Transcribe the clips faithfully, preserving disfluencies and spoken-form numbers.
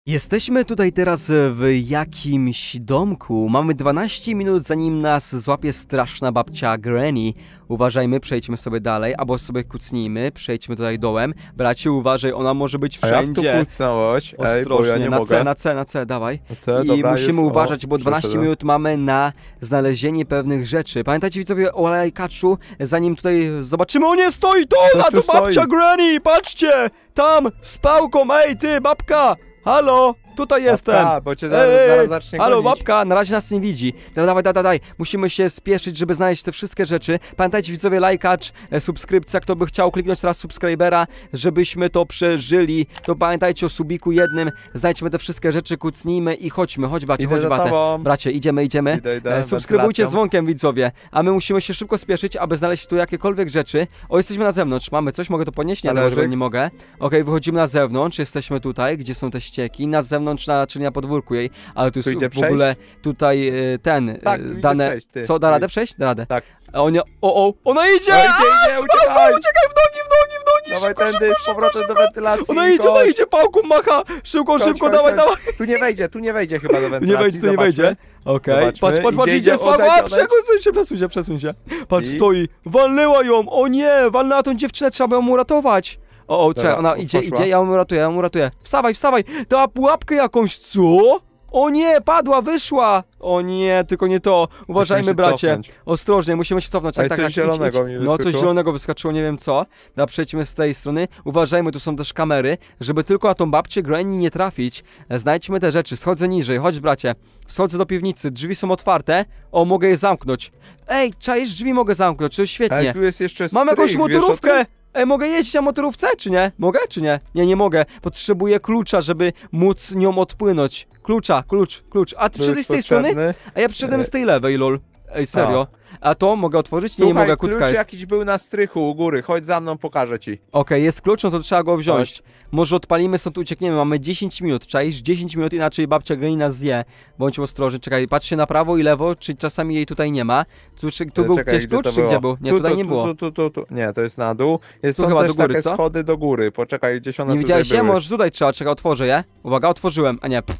Jesteśmy tutaj teraz w jakimś domku. Mamy dwanaście minut, zanim nas złapie straszna babcia Granny. Uważajmy, przejdźmy sobie dalej, albo sobie kucnijmy, przejdźmy tutaj dołem. Bracie, uważaj, ona może być wszędzie. A jak tu kucnąć? Ej, bo ja nie na mogę. C, na C, na C, dawaj. Na C, I dobra, musimy już, uważać, o, bo dwanaście przeszedłem. minut mamy na znalezienie pewnych rzeczy. Pamiętajcie, widzowie, o lajkaczu, zanim tutaj zobaczymy, o nie, stoi to, Coś ona tu to babcia stoi. Granny, patrzcie, tam, z pałką, ej ty, babka. Halo, tutaj jestem! A, bo cię zaraz, Ej, zaraz zacznie halo, gonić. babka, na razie nas nie widzi. Dawaj, dawaj, dawaj, dawaj. Musimy się spieszyć, żeby znaleźć te wszystkie rzeczy. Pamiętajcie, widzowie, lajkacz, e, subskrypcja, kto by chciał kliknąć teraz subskrybera, żebyśmy to przeżyli. To pamiętajcie o subiku jednym. Znajdźmy te wszystkie rzeczy, kucnijmy i chodźmy. Chodź, bracie, Idę chodź, za batę. tobą. Bracie, idziemy, idziemy. Idę, idę, E, subskrybujcie wentylacją. z dzwonkiem, widzowie. A my musimy się szybko spieszyć, aby znaleźć tu jakiekolwiek rzeczy. O, jesteśmy na zewnątrz. Mamy coś, mogę to podnieść? Nie, no, Talerzyk. może nie mogę. Okej, wychodzimy na zewnątrz, jesteśmy tutaj, gdzie są te ścieki. Na zewnątrz, na, czyli na podwórku jej, ale tu jest Tu idzie w ogóle tutaj e, ten, e, Tak, tu idzie dane... przejść, ty. Co, da radę przejść? Da radę. Tak. A on, o, o, ona idzie! No, idzie, A, idzie, z pałką, uciekaj! uciekaj w nogi, w nogi, w nogi! Dawaj Szybko, tędy, szybko, z powrotem szybko, do wentylacji. Ona idzie, ona chodź. idzie, pałką macha! Szybko, Chodź, szybko, chodź, dawaj, chodź. dawaj! Tu nie wejdzie, tu nie wejdzie chyba do Tu wentylacji. nie wejdzie, tu nie zobaczmy. wejdzie. Okej, Zobaczmy. patrz, patrz, patrz, Idzie, idzie, idzie, słabo, odejdź, a odejdź. przesuń się, przesuń się, przesuń się. Patrz, I? stoi, walnęła ją, o nie, walnęła tą dziewczynę, trzeba ją uratować. O, o, czekaj, ona idzie, poszła. idzie, ja ją uratuję, ja ją uratuję. Wstawaj, wstawaj, dała pułapkę jakąś, co? O nie, padła, wyszła! O nie, tylko nie to. Uważajmy, się bracie. cofnąć. Ostrożnie, musimy się cofnąć. Tak, Ej, tak, coś tak. zielonego idź, mi idź. No, coś wyskoczyło. zielonego wyskoczyło, nie wiem co. Dobra, przejdźmy z tej strony. Uważajmy, tu są też kamery, żeby tylko na tą babcię Granny nie trafić. Znajdźmy te rzeczy. Schodzę niżej, chodź, bracie. Schodzę do piwnicy, drzwi są otwarte. O, mogę je zamknąć. Ej, czaisz, drzwi mogę zamknąć, to jest świetnie. Ej, tu jest jeszcze Mam jakąś strych, wiesz o motorówkę! tym? Ej, mogę jeździć na motorówce, czy nie? Mogę, czy nie? Nie, nie mogę. Potrzebuję klucza, żeby móc nią odpłynąć. Klucza, klucz, klucz. A ty Tu przyszedłeś jest z tej strony? potrzebny. A ja przyszedłem z tej lewej, lol. Ej, serio. A to mogę otworzyć? Nie, Słuchaj, nie mogę, kłódka klucz jest. jakiś był na strychu u góry, chodź za mną, pokażę ci. Okej, jest klucz, no to trzeba go wziąć. Może odpalimy, stąd uciekniemy. Mamy dziesięć minut, czaisz? dziesięć minut, inaczej babcia Granny nas zje. Bądź ostrożny, czekaj, patrz się na prawo i lewo, czy czasami jej tutaj nie ma. Tu, czy, tu był Czekaj, gdzieś gdzie klucz, to czy było? gdzie był? Nie, tu, tutaj tu, nie tu, było. Tu, tu, tu, tu. Nie, to jest na dół. Jest, Tu są chyba też do góry, takie co? schody do góry. Poczekaj, gdzieś one Nie tutaj widziałeś się? były. Może tutaj trzeba, czekaj, otworzę je. Uwaga, otworzyłem, a nie, pff.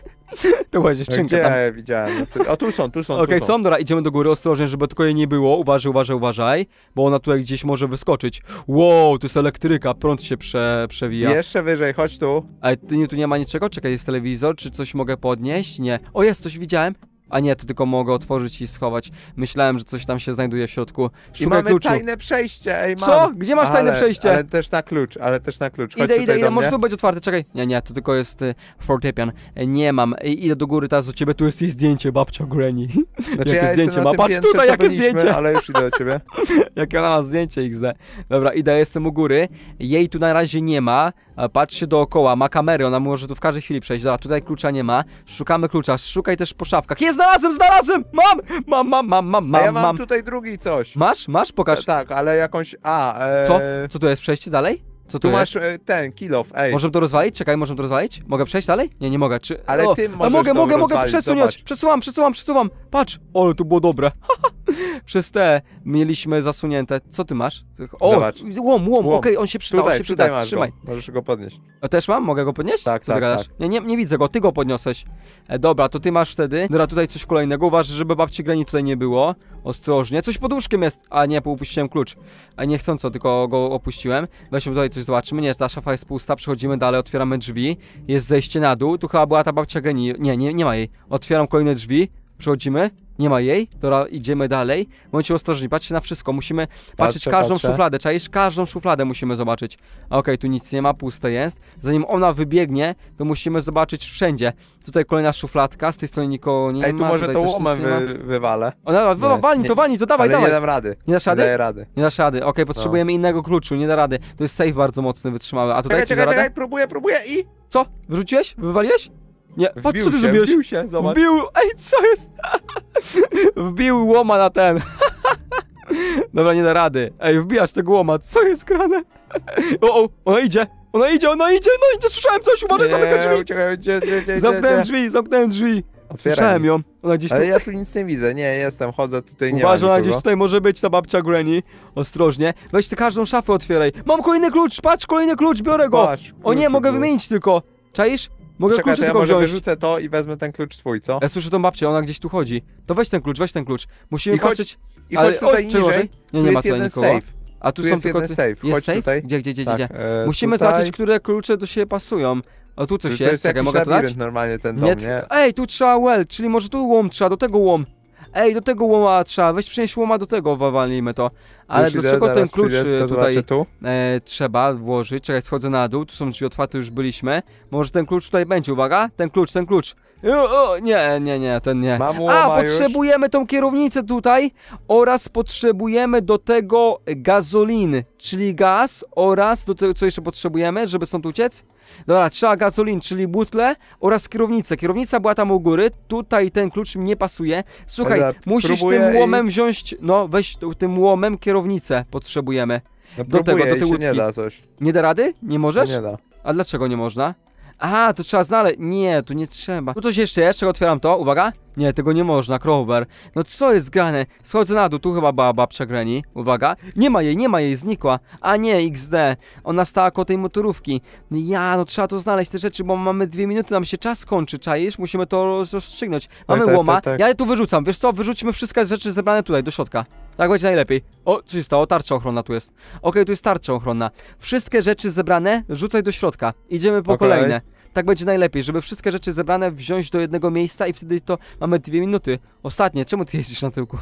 To była dziewczynka Gdzie tam. ja je widziałem? O, tu są, tu są, Okej, tu są, dobra, idziemy do góry, ostrożnie, żeby tylko jej nie było. Uważaj, uważaj, uważaj, bo ona tutaj gdzieś może wyskoczyć. Wow, tu jest elektryka, prąd się prze, przewija. Jeszcze wyżej, chodź tu. Ale tu nie, tu nie ma niczego? Czekaj, jest telewizor, czy coś mogę podnieść? Nie. O, jest, coś widziałem. A nie, to tylko mogę otworzyć i schować. Myślałem, że coś tam się znajduje w środku. I Szukaj mamy kluczu. tajne przejście, ej, mam. Co? Gdzie masz tajne ale, przejście? Ale też na klucz, ale też na klucz. Chodź Idę, tutaj idę, do idę, może mnie. tu być otwarte, czekaj. Nie, nie, to tylko jest y, fortepian. E, nie mam. E, idę do góry teraz do ciebie, tu jest jej zdjęcie, babcia Granny. Znaczy, jakie ja jestem zdjęcie na ma? tym Patrz piętrze, tutaj, co jakie byliśmy, zdjęcie. Ale już idę do ciebie. Jakie ona ma zdjęcie X D. Dobra, idę, jestem u góry. Jej tu na razie nie ma. A Patrz się dookoła, ma kamery, ona może tu w każdej chwili przejść. Dobra, tutaj klucza nie ma. Szukamy klucza, szukaj też po szafkach. Jest, znalazłem, znalazłem! Mam! Mam, mam, mam, mam, A ja mam, mam mam. tutaj drugi coś. Masz? Masz? Pokaż. Tak, ale jakąś... A, e... Co? Co tu jest? Przejście dalej? Co tu Tu jest? masz e, ten, kill off, ej. Możemy to rozwalić? Czekaj, możemy to rozwalić? Mogę przejść dalej? Nie, nie mogę. Czy... Ale o, ty a możesz mogę, to mogę, mogę rozwalić, przesunąć. zobacz. Przesuwam, przesuwam, przesuwam. Patrz! Ale to było dobre. Przez te mieliśmy zasunięte. Co ty masz? O, Zobacz. łom, łom, Łom. okej, on się przyda, on Tutaj, się tutaj przyda. masz Trzymaj. go. Możesz go podnieść. A też mam? Mogę go podnieść? Tak, Co ty tak, gadasz? tak. Nie, nie, nie widzę go, ty go podniosłeś. E, dobra, to ty masz wtedy. Dobra, tutaj coś kolejnego. Uważaj, żeby babci Granny tutaj nie było. Ostrożnie. Coś pod łóżkiem jest. A nie, upuściłem klucz. A niechcąco, tylko go opuściłem. Weźmy tutaj coś zobaczymy. Nie, ta szafa jest pusta. Przechodzimy dalej, otwieramy drzwi. Jest zejście na dół. Tu chyba była ta babcia Granny. Nie, nie, nie ma jej. Otwieram kolejne drzwi. Przechodzimy. Nie ma jej. Dobra, idziemy dalej. Bądźcie ostrożni, patrzcie na wszystko. Musimy patrzeć Patrzę, każdą patrzę. szufladę. Czaisz? Każdą szufladę musimy zobaczyć. Okej, tu nic nie ma, puste jest. Zanim ona wybiegnie, to musimy zobaczyć wszędzie. Tutaj kolejna szufladka, z tej strony nikogo nie Ej, tu ma. może tutaj to też łomem nic nie ma. wy, wywalę. Ona, Nie, walnij nie. to, walnij to, dawaj, Ale dawaj. nie dam rady. Nie dasz Nie rady? daję rady. Nie dasz rady. Okej, potrzebujemy innego kluczu, nie da rady. To jest safe bardzo mocny, wytrzymały. A tutaj Czekaj, coś da czekaj, radę? czekaj, próbuję, próbuję i... Co? Wyrzuciłeś? Wywaliłeś? Nie, patrz Wbił co ty się, zrobiłeś. wbił się, zobacz. Wbił, ej, co jest? Wbił łoma na ten. Dobra, nie da rady. Ej, wbijasz tego łoma, co jest grane? O, o, ona idzie, ona idzie, ona idzie, no idzie, słyszałem coś, uważaj, zamykaj drzwi. Uciekaj, gdzie, gdzie, gdzie, Zamknąłem gdzie? drzwi, zamknąłem drzwi. Otwieraj Słyszałem mi. ją, ona gdzieś tu... Ale ja tu nic nie widzę, nie, jestem, chodzę tutaj, nie Uważaj, ma ona nikogo. gdzieś tutaj może być ta babcia Granny. Ostrożnie. Weź ty każdą szafę otwieraj. Mam kolejny klucz, patrz, kolejny klucz, biorę go. Patrz, O nie, kluczyk mogę był. wymienić tylko. Czaisz? Mogę Czekaj, klucze to ja tylko może wziąć. wyrzucę to i wezmę ten klucz twój, co? Ja słyszę tą babcię, ona gdzieś tu chodzi. To weź ten klucz, weź ten klucz. Musimy I chodź- patrzeć... I ale- chodź tutaj o, czekaj, niżej, Nie, tu nie ma jest tutaj jeden nikogo. safe. A tu, Tu są jest tylko... jeden ty- safe. Jest Chodź safe? tutaj. Gdzie, gdzie, gdzie, Tak, gdzie? e, Musimy tutaj. zobaczyć, które klucze do siebie pasują. O, tu coś To jest, jest czekaj, jakiś mogę to dać? labirynt normalnie ten dom, Nie, nie? Ej, tu trzeba well, czyli może tu łom trzeba, do tego łom. Ej, do tego łoma trzeba, weź przynieść łoma do tego, wywalimy to. Ale Już idę, dlaczego ten zaraz klucz przyjdę, y, tylko tutaj zobaczę tu. e, trzeba włożyć? Czekaj, schodzę na dół, tu są drzwi otwarte, już byliśmy. Może ten klucz tutaj będzie, uwaga, ten klucz, ten klucz. O, o, nie, nie, nie, ten nie. Mam A, łoma już. potrzebujemy tą kierownicę tutaj oraz potrzebujemy do tego gazoliny, czyli gaz oraz do tego, co jeszcze potrzebujemy, żeby stąd uciec? Dobra, trzeba gazolin, czyli butle oraz kierownicę. Kierownica była tam u góry, tutaj ten klucz mi nie pasuje. Słuchaj, Dobra, musisz próbuję tym łomem i- wziąć, no weź tu- tym łomem kierownicę potrzebujemy. No do tego, próbuję do i tej się łódki. nie da coś. Nie da rady? Nie możesz? Nie da. A dlaczego nie można? Aha, to trzeba znaleźć. Nie, tu nie trzeba. Tu coś jeszcze jest, czego otwieram to, uwaga. Nie, tego nie można, Crower. No co jest grane? Schodzę na dół, tu chyba była babcia Granny. Uwaga. Nie ma jej, nie ma jej, znikła. A nie, iks de. Ona stała koło tej motorówki. No ja, no trzeba to znaleźć te rzeczy, bo mamy dwie minuty, nam się czas kończy, czaisz? Musimy to roz- rozstrzygnąć. Mamy tak, łoma. tak, tak. Ja je tu wyrzucam, wiesz co? Wyrzućmy wszystkie rzeczy zebrane tutaj, do środka. Tak będzie najlepiej. O, co się stało? Tarcza ochronna tu jest. Okej, tu jest tarcza ochronna. Wszystkie rzeczy zebrane rzucaj do środka. Idziemy po Okej. kolejne. Tak będzie najlepiej, żeby wszystkie rzeczy zebrane wziąć do jednego miejsca i wtedy to mamy dwie minuty. Ostatnie, czemu ty jeździsz na tyłku?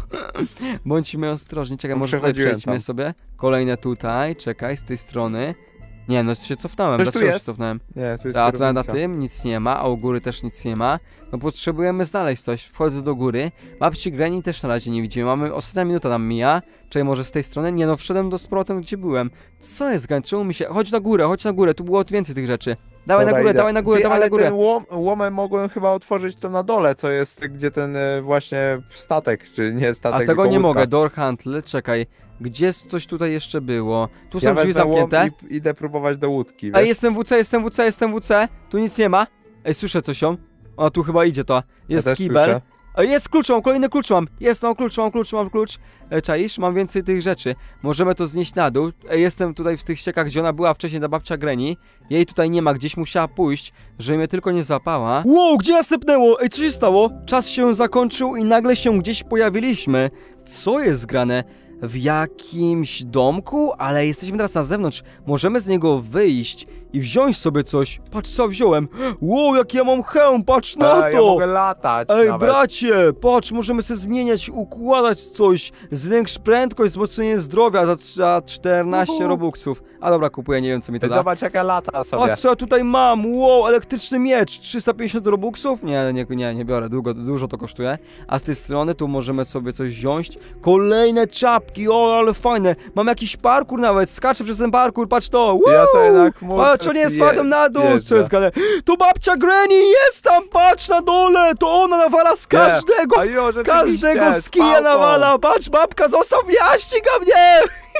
Bądźmy ostrożni, czekaj, No, może tutaj przechodziłem przejdźmy tam. sobie. Kolejne tutaj, czekaj, z tej strony. Nie, no się cofnąłem, Coś tu dlaczego się jest? cofnąłem? Nie, tu jest A tu na, na kierownica. tym nic nie ma, a u góry też nic nie ma. No potrzebujemy znaleźć coś. Wchodzę do góry. Babci Granny też na razie nie widzimy. Mamy ostatnia minuta nam mija. Czyli może z tej strony? Nie no, wszedłem do sporotem, gdzie byłem. Co jest, Granny? Czemu mi się... Chodź na górę, chodź na górę, tu było więcej tych rzeczy. Dawaj Dobra, na górę, idę. dawaj na górę, Ty, dawaj ale na górę. ten łom, łomem mogłem chyba otworzyć to na dole, co jest, gdzie ten e, właśnie statek, czy nie statek, A tego tylko nie łódka. mogę, door handle, czekaj. Gdzie coś tutaj jeszcze było? Tu są Ja drzwi wezmę łom zamknięte. i idę próbować do łódki, Ej, wiesz? jestem W C, jestem W C, jestem W C. Tu nic nie ma. Ej, słyszę coś ją. O, tu chyba idzie to. Jest ja też kibel. słyszę. Ej, jest klucz, mam kolejny klucz mam. Jest, mam klucz, mam klucz, mam klucz. E, czaisz? Mam więcej tych rzeczy. Możemy to znieść na dół. Ej, jestem tutaj w tych ściekach, gdzie ona była wcześniej, ta babcia Granny. Jej tutaj nie ma, gdzieś musiała pójść, żeby mnie tylko nie zapała. Wow, gdzie następnęło? Ej, co się stało? Czas się zakończył i nagle się gdzieś pojawiliśmy. Co jest grane? W jakimś domku? Ale jesteśmy teraz na zewnątrz. Możemy z niego wyjść i wziąć sobie coś. Patrz co wziąłem. Wow, jaki ja mam hełm, patrz na Ej, to. ja mogę latać Ej, nawet. bracie, patrz, możemy sobie zmieniać, układać coś. Zwiększ prędkość, wzmocnienie zdrowia za, za czternaście Uhu. robuxów. A dobra, kupuję, nie wiem co mi to Ej, da. Zobacz jak ja lata sobie. A co ja tutaj mam? Wow, elektryczny miecz, trzysta pięćdziesiąt robuxów? Nie, nie, nie, nie biorę, długo, dużo to kosztuje. A z tej strony tu możemy sobie coś wziąć. Kolejne czapki, o, ale fajne. Mam jakiś parkour nawet, skaczę przez ten parkour, patrz to. Woo! Ja sobie na chmurce Patrz, on jest, je- spadłem na dół, co jeżdżę. jest gale? To babcia Granny jest tam, patrz na dole, to ona nawala z każdego. A jo, rzeczywiście, Każdego z z kija pałką. nawala! Patrz, babka, zostaw mnie, a ściga mnie!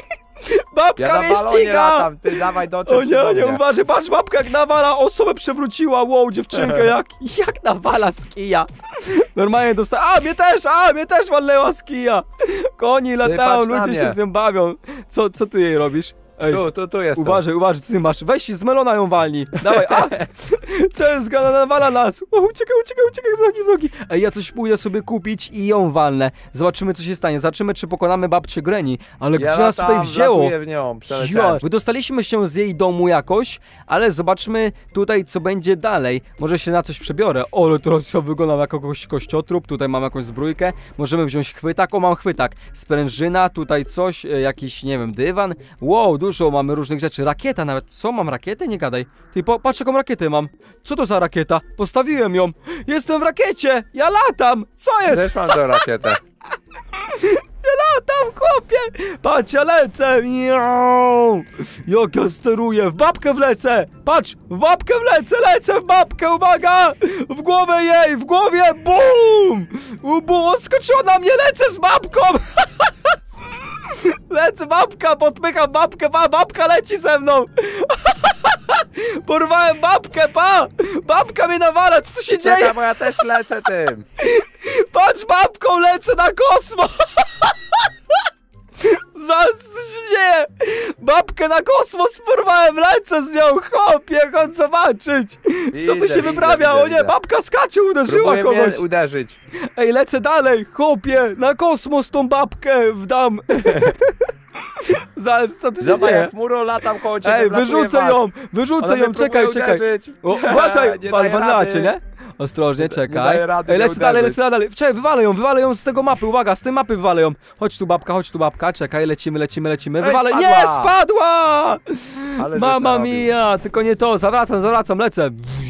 Babka Ja na mnie balonie ściga! latam, ty dawaj do O nie, nie, uważaj, patrz, babka jak nawala, osobę przewróciła, wow, dziewczynkę, jak, jak nawala z kija. Normalnie dostała, a mnie też, a mnie też walnęła z kija. Koni latają, patrz na ludzie mnie. się z nią bawią. Co, co ty jej robisz? Ej, Tu, tu, tu jestem. uważaj, uważaj, co ty masz? Weź z melona ją walni. Dawaj, a! Co jest gana, nawala nas. O, uciekaj, uciekaj, uciekaj, w nogi, w nogi. Ej, ja coś pójdę sobie kupić i ją walnę. Zobaczymy, co się stanie. Zobaczymy, czy pokonamy babcię Granny. Ale Ja gdzie nas latam, tutaj wzięło? latuję w nią, Ja, przeleciałem. wydostaliśmy się z jej domu jakoś, ale zobaczmy tutaj, co będzie dalej. Może się na coś przebiorę. O, ale teraz ja wyglądam jak jakiś kościotrup. Tutaj mam jakąś zbrójkę. Możemy wziąć chwytak. O, mam chwytak. Sprężyna, tutaj coś, e, jakiś, nie wiem, dywan. Wow, dużo mamy różnych rzeczy. Rakieta nawet. Co, mam rakietę? Nie gadaj. Ty, po, patrz jaką rakietę mam. Co to za rakieta? Postawiłem ją. Jestem w rakiecie. Ja latam. Co jest? Też mam tę rakietę. Tam, chłopie! Patrz, ja lecę! Miau! Jak ja steruję! W babkę wlecę! Patrz! W babkę wlecę! Lecę w babkę! Uwaga! W głowę jej! W głowie! Bum! Bum! Skoczyła na mnie! Lecę z babką! Lecę babka! Podpycham babkę! Pa! Babka leci ze mną! Porwałem babkę! Pa! Babka mnie nawala! Co tu się dzieje? Czekaj, bo ja też lecę tym. Patrz, babką lecę na kosmos! Za co się dzieje? Babkę na kosmos porwałem, lecę z nią, chłopie, chodź zobaczyć. Co tu Widzę, się widzę, wyprawia? widzę, O nie, widzę. babka skacze, uderzyła Próbuję kogoś. mnie uderzyć. Ej, lecę dalej, chłopie, na kosmos tą babkę wdam. Zobacz, co tu się Zobacz, dzieje? jak muro latam koło ciebie, Ej, wlatuje wyrzucę was. ją, wyrzucę Ona ją, mnie czekaj, próbuje czekaj. uderzyć. O, uważaj, Nie wal, daje walnacie, rady. nie? Ostrożnie, czekaj. daję rady Ej, mnie lecę dalej, uderzyć. lecę dalej. Czekaj, wywalę ją, wywalę ją z tego mapy, uwaga, z tej mapy wywalę ją. Chodź tu babka, chodź tu babka, czekaj, lecimy, lecimy, lecimy. Ej, Wywalę, spadła. nie, spadła! Ale żeś Mama narobił. mia, tylko nie to, zawracam, zawracam, lecę.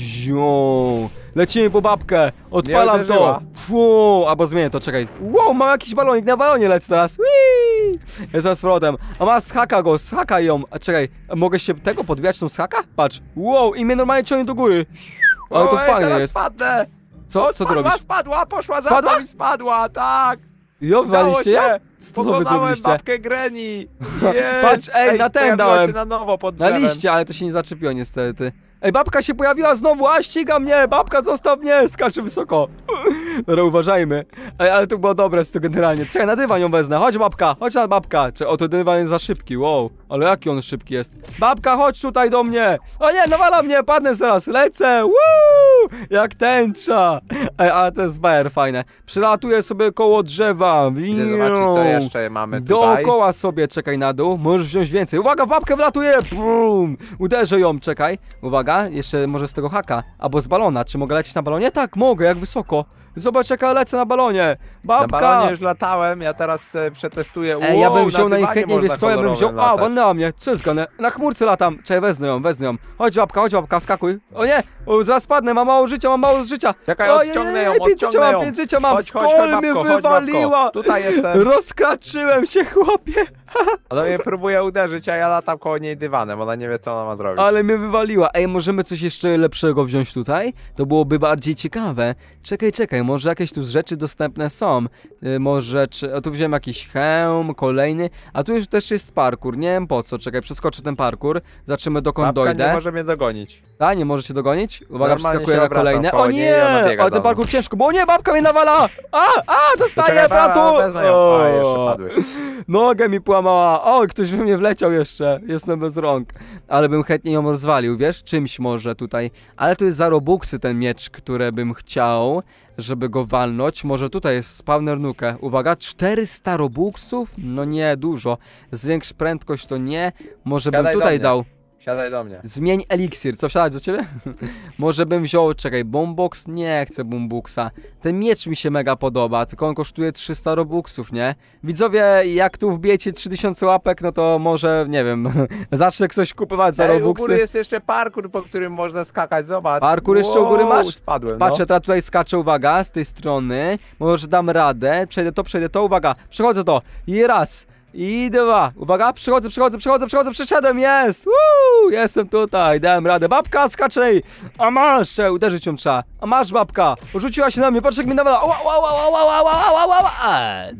Wzią. Lecimy po babkę, odpalam to. uderzyła. Wow, albo zmienię to, czekaj. Wow, mam jakiś balonik, na balonie lecę teraz. Whee! Jestem z powrotem. A ma schaka go, schaka ją. A czekaj, a mogę się tego podwijać tą schaka? Patrz. Wow, i mnie normalnie ciągnie do góry. Ale to O, ej, fajnie teraz jest. Spadnę. Co, O, co ty spadła, robisz? Spadła, poszła za Spadła? mną i spadła, tak. Jo, wywaliście Udało je? się. Co to wy Pokonałem zrobiliście? babkę Granny. Jest. Patrz, ej, na ten pojawiła dałem. się na nowo pod Na drzewem. liście, ale to się nie zaczepiło niestety. Ej, babka się pojawiła znowu, a ściga mnie! Babka, zostaw mnie! Skacze wysoko. Dobra, uważajmy. Ej, ale to było dobre, to generalnie. Czekaj, na dywan ją wezmę. Chodź, babka, chodź na babka. Czy, o, to dywan jest za szybki, wow. Ale jaki on szybki jest. Babka, chodź tutaj do mnie. O nie, nawala mnie, padnę zaraz, lecę. Woo! Jak tęcza. Ej, ale to jest bajer fajne. Przylatuję sobie koło drzewa. Idę zobaczyć, co jeszcze mamy tutaj. Dookoła sobie, czekaj na dół, możesz wziąć więcej. Uwaga, w babkę wlatuje! Bum! Uderzę ją, czekaj. Uwaga, jeszcze może z tego haka. Albo z balona. Czy mogę lecieć na balonie? Tak, mogę, jak wysoko. Zobacz, jaka lecę na balonie. Na Babka! balonie już latałem, ja teraz e, przetestuję. Ej, ja Wow, bym wziął na dywanie najchętniej, można wiesz co, ja bym kolorowym wziął... A, latać. walnęła mnie, co jest gane? Na chmurce latam. Czekaj, wezmę ją, wezmę ją. Chodź babka, chodź babka, skakuj. O nie, o, zaraz padnę, mam mało życia, mam mało życia. Czekaj, Ojej, odciągnę ją, pięć życia odciągnę mam, ją. pięć życia mam. Chodź, chodź, Skol chodź, mnie babko, chodź, wywaliła. babko. Tutaj jestem. Rozkraczyłem się, chłopie. Ona mnie próbuje uderzyć, a ja latam koło niej dywanem. Ona nie wie, co ona ma zrobić. Ale mnie wywaliła. Ej, możemy coś jeszcze lepszego wziąć tutaj? To byłoby bardziej ciekawe. Czekaj, czekaj, może jakieś tu rzeczy dostępne są. Yy, może, czy... O, tu wziąłem jakiś hełm, kolejny. A tu już też jest parkour. Nie wiem po co. Czekaj, przeskoczę ten parkour. Zobaczymy dokąd Babka dojdę. nie może mnie dogonić. A, nie możesz się dogonić? Uwaga, Normalnie przeskakuję się na obracam kolejne. koło O niej i nie! ona biega Ale za ten mną. parkour ciężko, bo o nie, babka mnie nawala! A, a, dostaję, Czekaj, bratu! wezmę ją. A, jeszcze padłeś. Nogę mi połamała. O, ktoś we mnie wleciał jeszcze. Jestem bez rąk. Ale bym chętnie ją rozwalił, wiesz? Czymś może tutaj. Ale to jest za robuxy ten miecz, który bym chciał, żeby go walnąć. Może tutaj jest spawner nukę. Uwaga, czterysta robuxów? No nie, dużo. Zwiększ prędkość to nie. Może bym Siadaj do tutaj mnie. dał. Siadaj do mnie. Zmień eliksir. Co, wsiadać do ciebie? Może bym wziął, czekaj, boombox? Nie chcę boomboxa. Ten miecz mi się mega podoba, tylko on kosztuje trzysta robuxów, nie? Widzowie, jak tu wbijecie trzy tysiące łapek, no to może, nie wiem, zacznę coś kupować za Ej, u góry robuxy. jest jeszcze parkour, po którym można skakać, zobacz. Parkour jeszcze u góry masz? Spadłem, Patrzę, no. teraz tutaj skaczę, uwaga, z tej strony. Może dam radę. Przejdę to, przejdę to, uwaga. Przechodzę to. I raz. I dwa. Uwaga, przychodzę, przychodzę, przychodzę, przychodzę, przyszedłem, jest! Woo! Jestem tutaj, dałem radę. Babka, skaczej! A masz! Trzeba uderzyć ją trzeba. A masz, babka! Rzuciła się na mnie, patrz jak mi nawala. Ła, ła, ła, ła, ła, ła, ła, ła, ła, ła. Eee.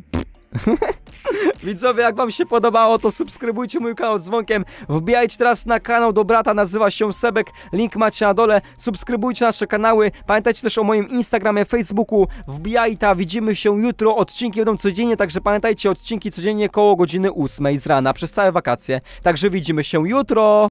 Widzowie, jak wam się podobało, to subskrybujcie mój kanał z dzwonkiem. Wbijajcie teraz na kanał do brata, nazywa się Sebek. Link macie na dole. Subskrybujcie nasze kanały. Pamiętajcie też o moim Instagramie, Facebooku. Wbijajcie, widzimy się jutro. Odcinki będą codziennie, także pamiętajcie, odcinki codziennie koło godziny ósmej z rana przez całe wakacje. Także widzimy się jutro.